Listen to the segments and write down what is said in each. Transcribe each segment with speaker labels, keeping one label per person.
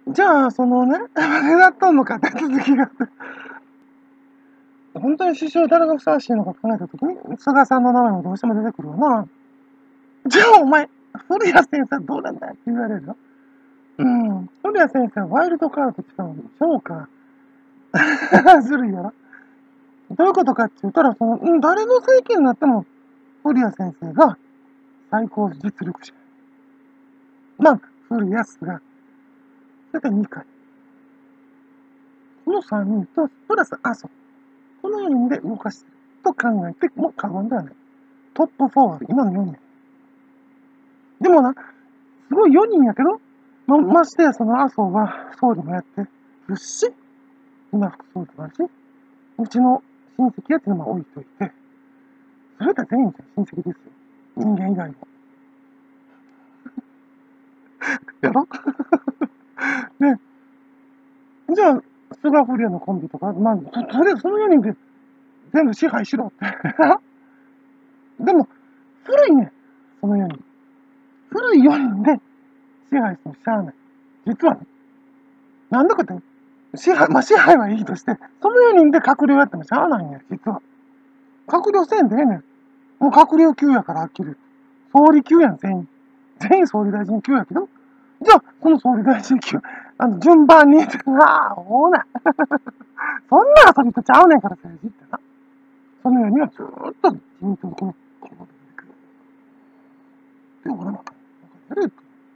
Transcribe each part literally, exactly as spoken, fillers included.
Speaker 1: じゃあ、そのね、目立っとんのか手続きがあって。本当に首相誰がふさわしいのか考えたときに、菅さんの名前もどうしても出てくるわな。じゃあお前、古谷先生どうなんだって言われるよ。うん。古谷先生はワイルドカード使うのに、そうか。ずるいやろ。どういうことかって言ったら、その、うん、誰の政権になっても、古谷先生が最高実力者。まあ、古谷菅。それでにかい。このさんにんと、プラス麻生。このよにんで動かしてると考えても過言ではない。トップよんは今のよにん。でもな、すごいよにんやけど、ま、ましてやその麻生は総理もやってるし、今副総理もあるし、うちの親戚やっていうのも置いといて、それだ全員親戚ですよ。人間以外も。やろね。じゃあ、菅古谷のコンビとか、まあ、ととりあえずそのよにんで全部支配しろって。でも、古いね、そのよにん。古いよにんで支配してもしゃあない。実はね、なんだかって、支配、まあ支配はいいとして、そのよにんで閣僚やってもしゃあないんや、実は。閣僚せんでええねん。もう閣僚級やからあっきり。総理級やん、全員。全員総理大臣級やけど、じゃあ、この総理大臣級、あの、順番に、ああ、ほうな。そんな遊びとちゃうねんから、政治ってな。そのようにはずーっと自民党のこの、この、で、俺も、なんかやれって、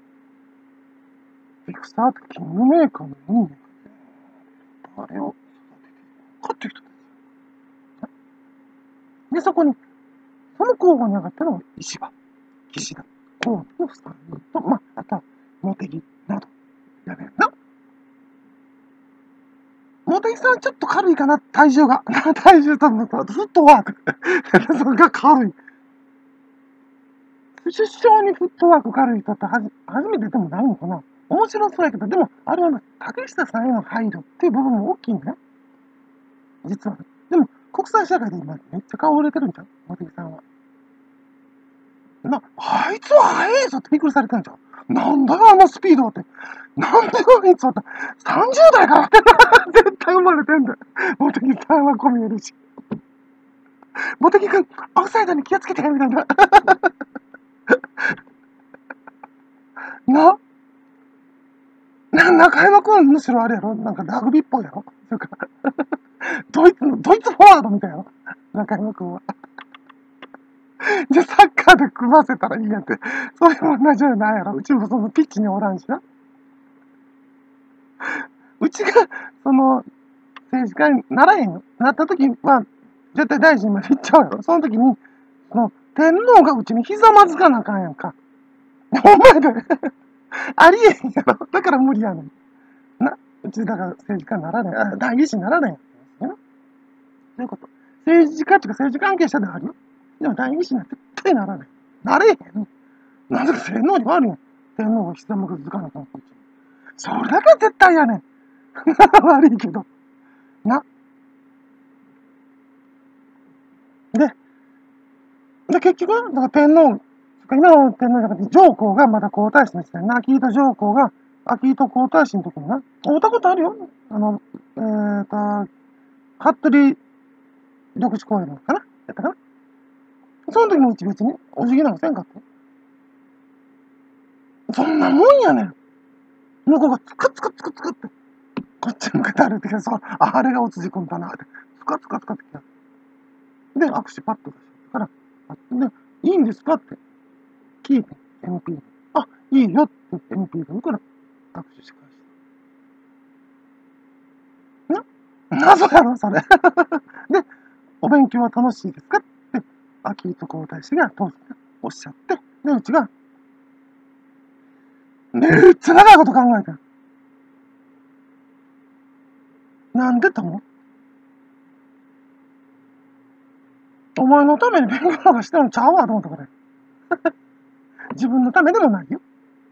Speaker 1: ビクサーとキングメーカーのよにんで、あれを育てて、勝ってきたんですよ。で、そこに、その候補に上がったのが石破、岸田、河野のさんにんと、まあ、あとは、茂木など、やねんな。茂木さんちょっと軽いかな、体重が。体重と、フットワーク。それが軽い。首相にフットワーク軽い人ってはじ初めてでもないのかな。面白そうやけど、でも、あれはね、竹下さんへの配慮っていう部分も大きいんだよ。実はね。でも、国際社会で今めっちゃ顔売れてるんじゃん、茂木さんは。な、あいつは速いぞってびっくりされてんじゃん。なんだよ、あのスピードって。なんであいつはって。さんじゅう代からって絶対生まれてんだよ。茂木さんはこみえるし。茂木くん、アウトサイドに気をつけて、みたいな。な、な、中山くんむしろあれやろなんかラグビーっぽいやろそれかドイツの、ドイツフォワードみたいやろ中山くんは。じゃ、サッカーで組ませたらいいやんって。そういうも同じようないやろうちもそのピッチにおらんしな。うちが、その、政治家にならへんよ。なった時は、絶対大臣まで行っちゃうやろ。その時に、その、天皇がうちにひざまずかなあかんやんか。お前だありえへんやろ。だから無理やねん。な、うちだから政治家にならない。あ、代議士にならないやん。そういうこと。政治家っていうか政治関係者であるよ。でも代議士には絶対ならない。なれへん。なんで天皇に悪いやん。天皇がひざまずかなあかんこいつ。それだけ絶対やねん。悪いけど。な。で、で、結局、だから天皇、今の天皇じゃなくて、上皇がまだ皇太子の時代な、秋糸上皇が、秋糸皇太子の時にな、会ったことあるよ。あの、えーと、服部緑地公園のかなやったかなその時もうち別に、お辞儀なんかせんかった。そんなもんやねん。向こうがつくつくつくつくって、こっち向けて歩いてきて、そう、あれがお辻君だなって、つかつかつかってきた。で、握手パッと出したから、で、いいんですかって聞いて、エムピー に。あ、いいよって言って エムピー が言うから、握手し返した。な、謎やろ、それ。で、お勉強は楽しいですかって、秋糸皇太子が当時おっしゃって、で、うちが、めっちゃ長いこと考えた。なんでと思うお前のために勉強なんかしてるのちゃうわと思ったから。自分のためでもないよ。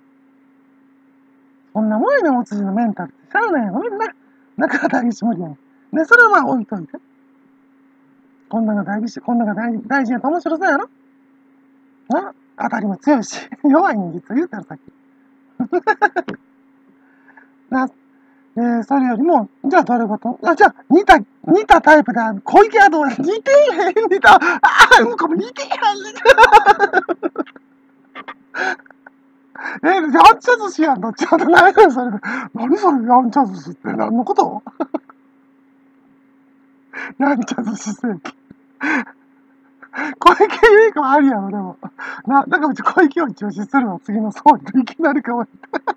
Speaker 1: こんなもんやねん、お辻のメンタルって。しゃあないやろ、みんな。だから大義士無理やねん。で、それはまあ置いといて。こんなが大義士、こんなが大大事やと面白そうやろな当たりも強いし、弱いねん、実は言うたらさっき。 な、えー、それよりも、じゃあどれごとあ、じゃあ、似た、似たタイプで、小池はどう似てへん、似た、ああ、うんこも似てへん、えー、やんちゃ寿司やんのちゃんと何やそれで。何それ、やんちゃ寿司って何のことやんちゃ寿司正規。小池百合子はありやろ、でも。な、だからうち小池を中止するわ、次の総理といきなり変わって。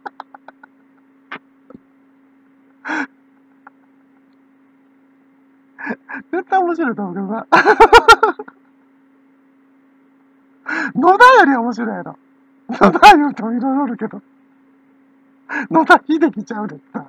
Speaker 1: 絶対面白いと思うけどな。野田より面白いやろ。野田言うといろいろおるけど。野田秀樹ちゃうでさ。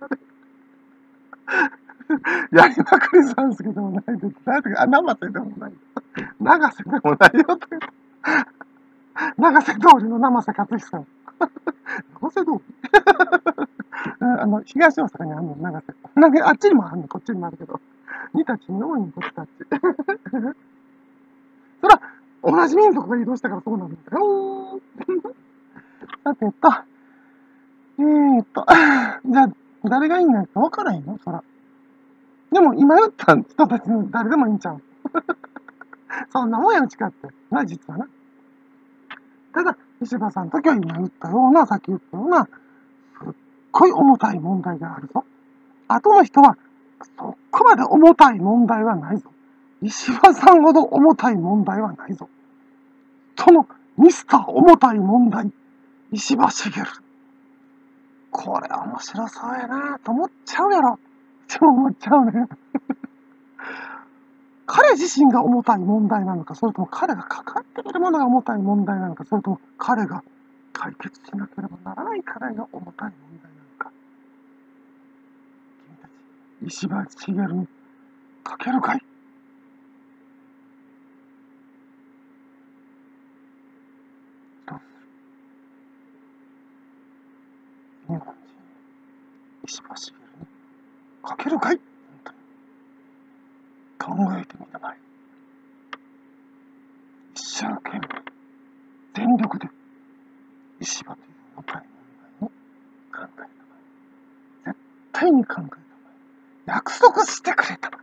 Speaker 1: やりまくりさんすけでもないで。なんてか、あ、生瀬でもない。長瀬でもないよって。長瀬通りの生瀬勝久。長瀬通りあの、東大阪にあんの、長瀬。なんか、あっちにもあんの、こっちにもあるけど。似たちに多いん、こっちたち。そら、同じ民族が移動したからそうなんだよ。さてと、えーっと、じゃあ、誰がいいんだか分からへんのそら。でも、今言った人たちに誰でもいいんちゃうそんなもんやうちかって。な、実はな。ただ、石破さんの時は今言ったような、さっき言ったような、すっごい重たい問題があるぞ。後の人は、そこまで重たい問題はないぞ。石破さんほど重たい問題はないぞ。そのミスター重たい問題、石破茂。これ面白そうやなと思っちゃうやろ。そう思っちゃうね。彼自身が重たい問題なのか、それとも彼がかかっているものが重たい問題なのか、それとも彼が解決しなければならない課題が重たい問題なのか。君たち、石破茂にかけるかい？どうする？日本人、石破茂にかけるかい？本当に考えてみたまえ。一生懸命、全力で石破という重たい問題を考えたまえ。絶対に考えたまえ。約束してくれたまえ。